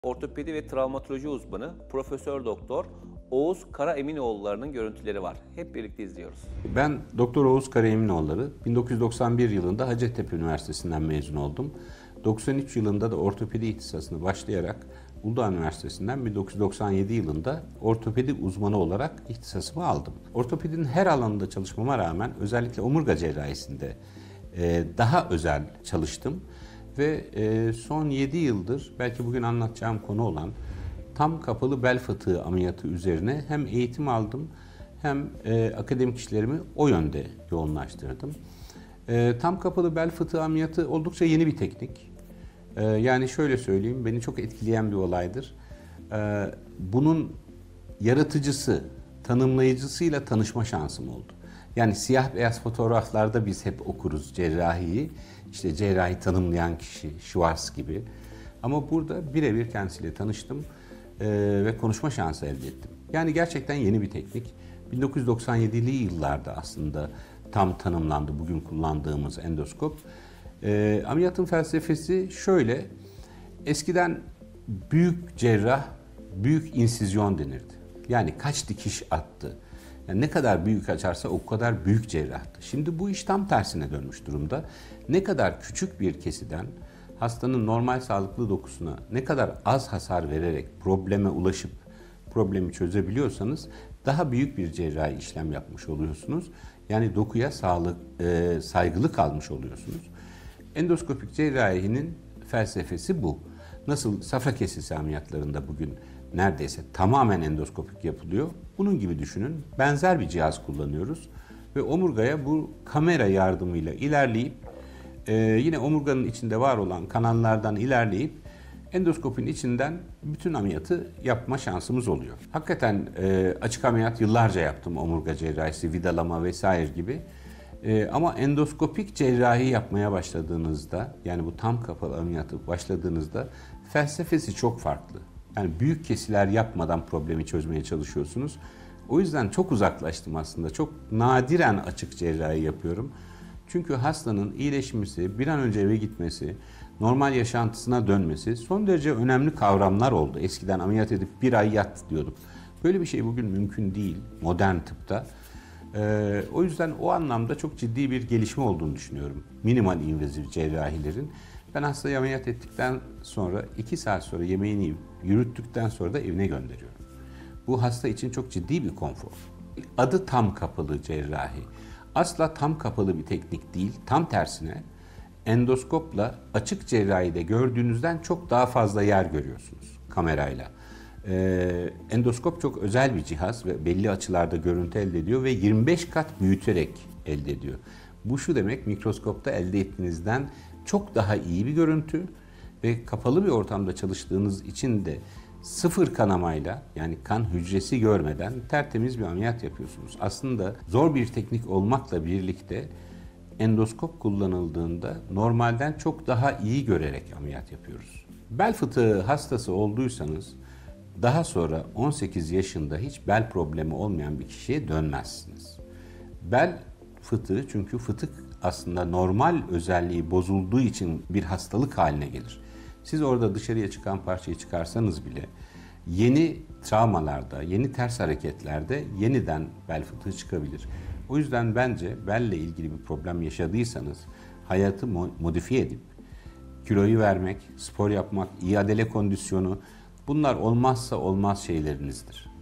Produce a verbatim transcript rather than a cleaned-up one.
Ortopedi ve travmatoloji uzmanı Profesör Doktor Oğuz Karaeminoğulları'nın görüntüleri var. Hep birlikte izliyoruz. Ben Doktor Oğuz Karaeminoğulları, bin dokuz yüz doksan bir yılında Hacettepe Üniversitesi'nden mezun oldum. doksan üç yılında da ortopedi ihtisasını başlayarak Uludağ Üniversitesi'nden bin dokuz yüz doksan yedi yılında ortopedi uzmanı olarak ihtisasımı aldım. Ortopedinin her alanında çalışmama rağmen özellikle omurga cerrahisinde daha özel çalıştım. Ve son yedi yıldır belki bugün anlatacağım konu olan tam kapalı bel fıtığı ameliyatı üzerine hem eğitim aldım hem akademik işlerimi o yönde yoğunlaştırdım. Tam kapalı bel fıtığı ameliyatı oldukça yeni bir teknik. Yani şöyle söyleyeyim, beni çok etkileyen bir olaydır. Bunun yaratıcısı, tanımlayıcısıyla tanışma şansım oldu. Yani siyah beyaz fotoğraflarda biz hep okuruz cerrahiyi. İşte cerrahi tanımlayan kişi, Schwarz gibi. Ama burada birebir kendisiyle tanıştım e, ve konuşma şansı elde ettim. Yani gerçekten yeni bir teknik. bin dokuz yüz doksan yedili yıllarda aslında tam tanımlandı bugün kullandığımız endoskop. E, ameliyatın felsefesi şöyle. Eskiden büyük cerrah, büyük insizyon denirdi. Yani kaç dikiş attı. Yani ne kadar büyük açarsa o kadar büyük cerrahtı. Şimdi bu iş tam tersine dönmüş durumda. Ne kadar küçük bir kesiden hastanın normal sağlıklı dokusuna ne kadar az hasar vererek probleme ulaşıp problemi çözebiliyorsanız daha büyük bir cerrahi işlem yapmış oluyorsunuz. Yani dokuya sağlık, e, saygılı kalmış oluyorsunuz. Endoskopik cerrahinin felsefesi bu. Nasıl safra kesesi ameliyatlarında bugün neredeyse tamamen endoskopik yapılıyor. Bunun gibi düşünün. Benzer bir cihaz kullanıyoruz ve omurgaya bu kamera yardımıyla ilerleyip e, yine omurganın içinde var olan kanallardan ilerleyip endoskopin içinden bütün ameliyatı yapma şansımız oluyor. Hakikaten e, açık ameliyat yıllarca yaptım, omurga cerrahisi, vidalama vesaire gibi. E, ama endoskopik cerrahi yapmaya başladığınızda, yani bu tam kapalı ameliyatı başladığınızda felsefesi çok farklı. Yani büyük kesiler yapmadan problemi çözmeye çalışıyorsunuz. O yüzden çok uzaklaştım aslında. Çok nadiren açık cerrahi yapıyorum. Çünkü hastanın iyileşmesi, bir an önce eve gitmesi, normal yaşantısına dönmesi son derece önemli kavramlar oldu. Eskiden ameliyat edip bir ay yat diyorduk. Böyle bir şey bugün mümkün değil modern tıpta. Ee, o yüzden o anlamda çok ciddi bir gelişme olduğunu düşünüyorum. Minimal invazif cerrahilerin. Ben hastayı ameliyat ettikten sonra iki saat sonra yemeğini yiyip yürüttükten sonra da evine gönderiyorum. Bu hasta için çok ciddi bir konfor. Adı tam kapalı cerrahi. Asla tam kapalı bir teknik değil. Tam tersine endoskopla açık cerrahide gördüğünüzden çok daha fazla yer görüyorsunuz kamerayla. Ee, endoskop çok özel bir cihaz ve belli açılarda görüntü elde ediyor ve yirmi beş kat büyüterek elde ediyor. Bu şu demek, mikroskopta elde ettiğinizden çok daha iyi bir görüntü ve kapalı bir ortamda çalıştığınız için de sıfır kanamayla, yani kan hücresi görmeden tertemiz bir ameliyat yapıyorsunuz. Aslında zor bir teknik olmakla birlikte endoskop kullanıldığında normalden çok daha iyi görerek ameliyat yapıyoruz. Bel fıtığı hastası olduysanız daha sonra on sekiz yaşında hiç bel problemi olmayan bir kişiye dönmezsiniz. Bel fıtığı, çünkü fıtık aslında normal özelliği bozulduğu için bir hastalık haline gelir. Siz orada dışarıya çıkan parçayı çıkarsanız bile yeni travmalarda, yeni ters hareketlerde yeniden bel fıtığı çıkabilir. O yüzden bence belle ilgili bir problem yaşadıysanız hayatı modifiye edip kiloyu vermek, spor yapmak, iadele kondisyonu, bunlar olmazsa olmaz şeylerinizdir.